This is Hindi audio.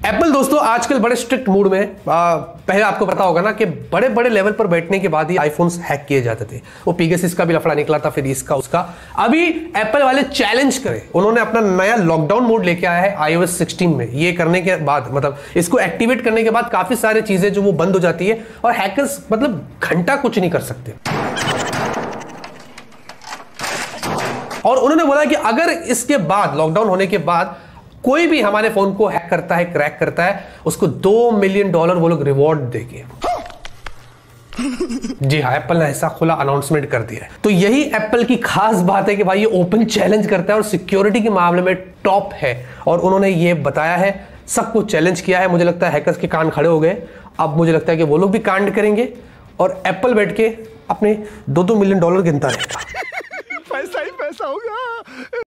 एप्पल दोस्तों आजकल बड़े स्ट्रिक्ट मूड में पहले आपको पता होगा ना कि बड़े बड़े लेवल पर बैठने के बाद ही आईफोन्स हैक किए जाते थे। वो पीगासस का भी लफड़ा निकला था, फिर इसका उसका। अभी एप्पल वाले चैलेंज करें, उन्होंने अपना नया लॉकडाउन मोड लेके आया है iOS 16 में। ये करने के बाद मतलब इसको एक्टिवेट करने के बाद काफी सारी चीजें जो वो बंद हो जाती है और हैकर्स मतलब घंटा कुछ नहीं कर सकते। और उन्होंने बोला कि अगर इसके बाद लॉकडाउन होने के बाद कोई भी हमारे फोन को हैक करता है, क्रैक करता है, उसको $2 मिलियन वो लोग रिवॉर्ड देंगे। जी हाँ, एप्पल ने ऐसा खुला अनाउंसमेंट कर दिया है। तो यही एप्पल की खास बात है कि भाई ये ओपन चैलेंज करता है और सिक्योरिटी के मामले में टॉप है। और उन्होंने ये बताया है, सबको चैलेंज किया है। मुझे लगता है हैकर्स के कान खड़े हो गए। अब मुझे लगता है कि वो लोग भी कांड करेंगे और एप्पल बैठ के अपने $2 मिलियन गिनता रहेगा। पैसा ही पैसा होगा।